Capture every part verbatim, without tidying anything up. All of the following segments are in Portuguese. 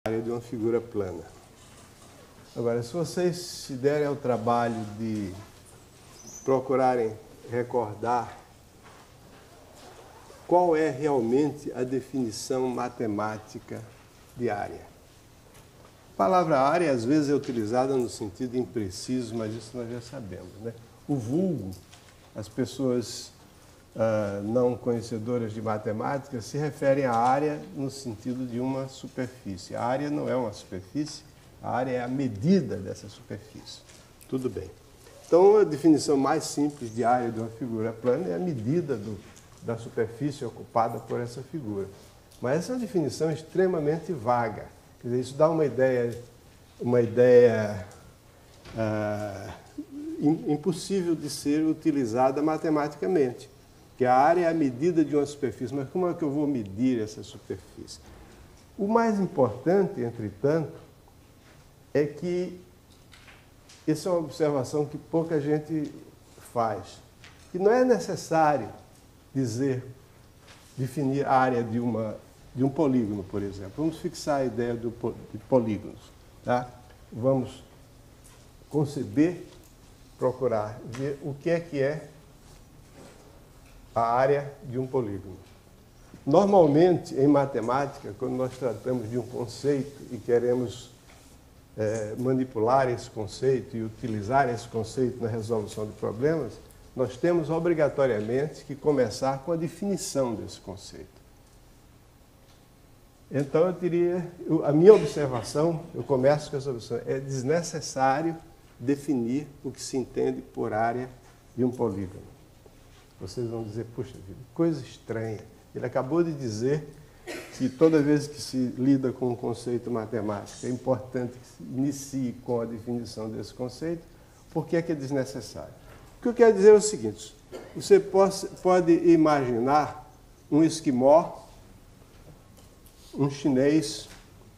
área de uma figura plana. Agora, se vocês se derem ao trabalho de procurarem recordar qual é realmente a definição matemática de área. A palavra área, às vezes, é utilizada no sentido impreciso, mas isso nós já sabemos, né? O vulgo, as pessoas uh, não conhecedoras de matemática se referem à área no sentido de uma superfície. A área não é uma superfície, a área é a medida dessa superfície. Tudo bem. Então, a definição mais simples de área de uma figura plana é a medida do, da superfície ocupada por essa figura. Mas essa é uma definição extremamente vaga. Quer dizer, isso dá uma ideia, uma ideia ah, impossível de ser utilizada matematicamente. Que a área é a medida de uma superfície. Mas como é que eu vou medir essa superfície? O mais importante, entretanto, é que essa é uma observação que pouca gente faz. Que não é necessário dizer, definir a área de, uma, de um polígono, por exemplo. Vamos fixar a ideia do, de polígonos. Tá? Vamos conceber, procurar ver o que é que é a área de um polígono. Normalmente, em matemática, quando nós tratamos de um conceito e queremos é, manipular esse conceito e utilizar esse conceito na resolução de problemas, nós temos obrigatoriamente que começar com a definição desse conceito. Então, eu diria, eu, a minha observação, eu começo com essa observação, é desnecessário definir o que se entende por área de um polígono. Vocês vão dizer, puxa vida, coisa estranha. Ele acabou de dizer que toda vez que se lida com um conceito matemático, é importante que se inicie com a definição desse conceito. Por que é que é desnecessário? O que eu quero dizer é o seguinte, você pode imaginar um esquimó, um chinês,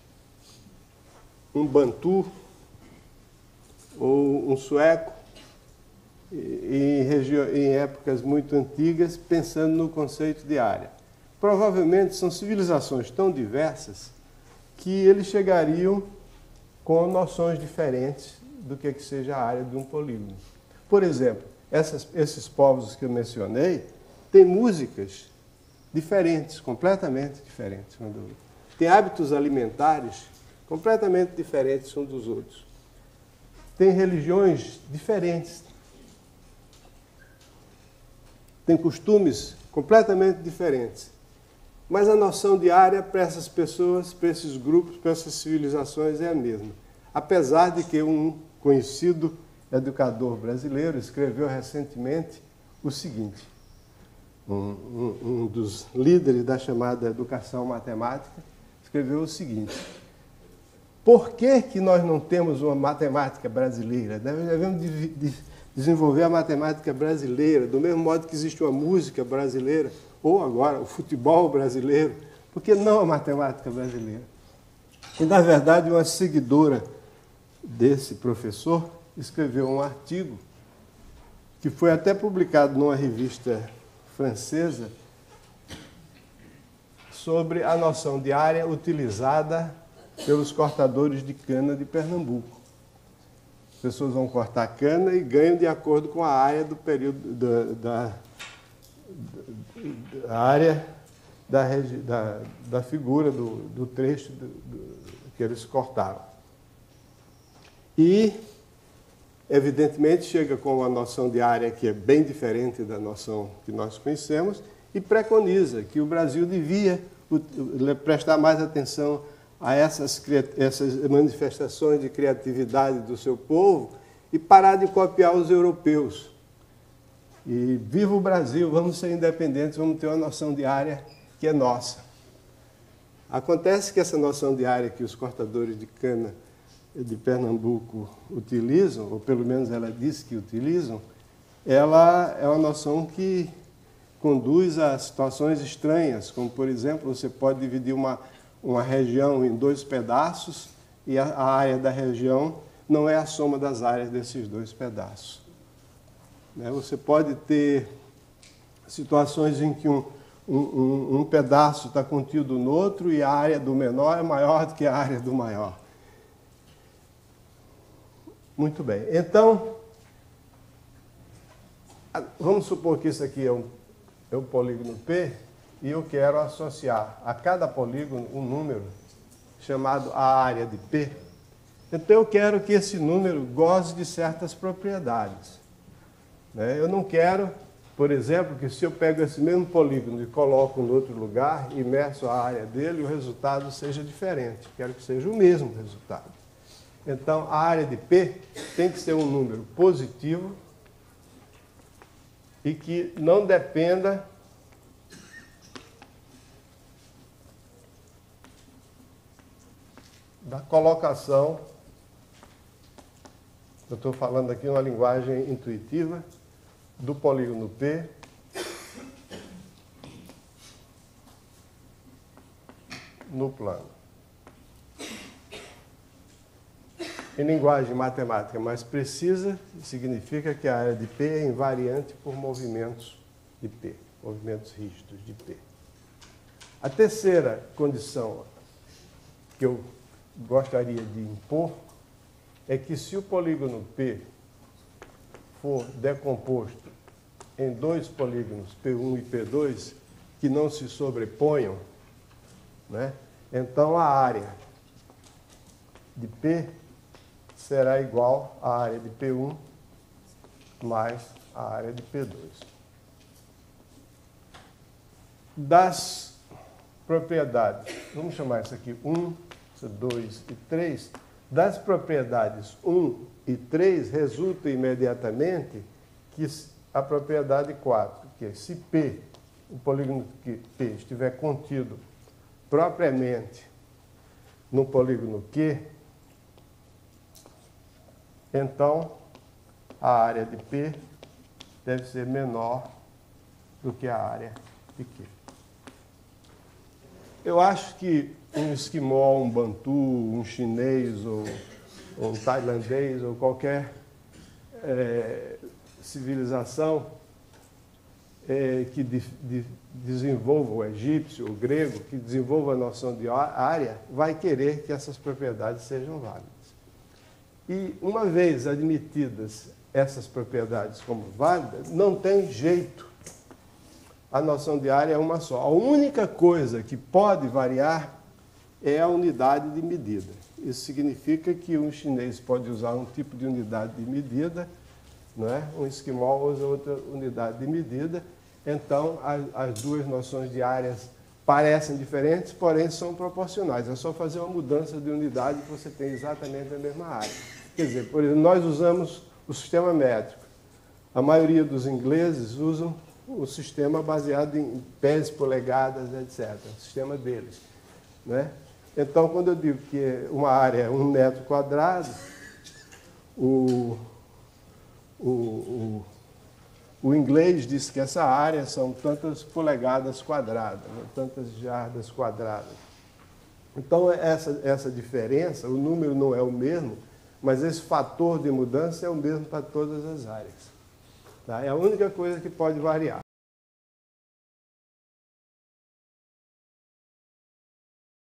um bantu ou um sueco, em, em épocas muito antigas, pensando no conceito de área. Provavelmente são civilizações tão diversas que eles chegariam com noções diferentes do que, que seja a área de um polígono. Por exemplo, essas, esses povos que eu mencionei têm músicas diferentes, completamente diferentes um do outro. Têm hábitos alimentares completamente diferentes uns dos outros. Têm religiões diferentes. Têm costumes completamente diferentes. Mas a noção de área para essas pessoas, para esses grupos, para essas civilizações é a mesma. Apesar de que um conhecido educador brasileiro escreveu recentemente o seguinte, um, um, um dos líderes da chamada educação matemática, escreveu o seguinte, por que que nós não temos uma matemática brasileira? Nós devemos de, de desenvolver a matemática brasileira, do mesmo modo que existe uma música brasileira, ou agora o futebol brasileiro, por que não a matemática brasileira? E, na verdade, uma seguidora desse professor escreveu um artigo que foi até publicado numa revista francesa sobre a noção de área utilizada pelos cortadores de cana de Pernambuco. As pessoas vão cortar cana e ganham de acordo com a área do período da, da, da área da, da, da figura do, do trecho do, do, que eles cortaram. E, evidentemente, chega com uma noção de área que é bem diferente da noção que nós conhecemos e preconiza que o Brasil devia prestar mais atenção a essas, essas manifestações de criatividade do seu povo e parar de copiar os europeus. E viva o Brasil, vamos ser independentes, vamos ter uma noção de área que é nossa. Acontece que essa noção de área que os cortadores de cana de Pernambuco utilizam, ou pelo menos ela diz que utilizam, ela é uma noção que conduz a situações estranhas, como, por exemplo, você pode dividir uma, uma região em dois pedaços e a, a área da região não é a soma das áreas desses dois pedaços. Né? Você pode ter situações em que um, um, um, um pedaço está contido no outro e a área do menor é maior do que a área do maior. Muito bem. Então, vamos supor que isso aqui é um, é um polígono P e eu quero associar a cada polígono um número chamado a área de P. Então eu quero que esse número goze de certas propriedades. Né? Eu não quero, por exemplo, que se eu pego esse mesmo polígono e coloco em outro lugar e meço a área dele, o resultado seja diferente. Quero que seja o mesmo resultado. Então a área de P tem que ser um número positivo e que não dependa da colocação, eu estou falando aqui uma linguagem intuitiva, do polígono P no plano. Em linguagem matemática mais precisa, significa que a área de P é invariante por movimentos de P, movimentos rígidos de P. A terceira condição que eu gostaria de impor é que se o polígono P for decomposto em dois polígonos, P um e P dois, que não se sobreponham, né, então a área de P será igual à área de P um mais a área de P dois. Das propriedades, vamos chamar isso aqui um, dois e três, das propriedades um e três resulta imediatamente que a propriedade quatro, que é se P, o polígono que P estiver contido propriamente no polígono Q, então a área de P deve ser menor do que a área de Q. Eu acho que um esquimó, um bantu, um chinês, ou, ou um tailandês, ou qualquer é, civilização é, que de, de, desenvolva, o egípcio, o grego, que desenvolva a noção de área, vai querer que essas propriedades sejam válidas. E uma vez admitidas essas propriedades como válidas, não tem jeito. A noção de área é uma só. A única coisa que pode variar é a unidade de medida. Isso significa que um chinês pode usar um tipo de unidade de medida, não é? Um esquimó usa outra unidade de medida. Então, as, as duas noções de áreas parecem diferentes, porém são proporcionais. É só fazer uma mudança de unidade e você tem exatamente a mesma área. Quer dizer, por exemplo, nós usamos o sistema métrico. A maioria dos ingleses usam o sistema baseado em pés, polegadas, etcétera. O sistema deles. Né? Então, quando eu digo que uma área é um metro quadrado, o, o, o, o inglês diz que essa área são tantas polegadas quadradas, né? Tantas jardas quadradas. Então, essa, essa diferença, o número não é o mesmo, mas esse fator de mudança é o mesmo para todas as áreas. Tá? É a única coisa que pode variar.